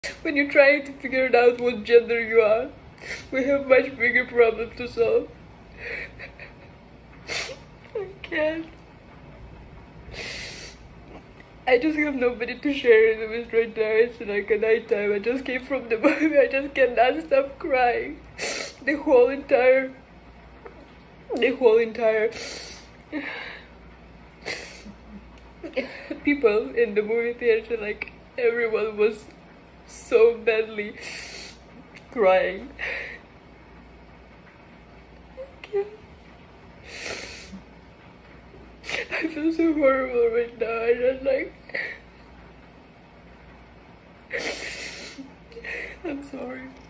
When you're trying to figure out what gender you are, we have much bigger problems to solve. I can't. I just have nobody to share it with right now. It's like a night time. I just came from the movie. I just cannot stop crying. The whole entire people in the movie theater, like everyone was so badly crying. I feel so horrible right now. I just like I'm sorry.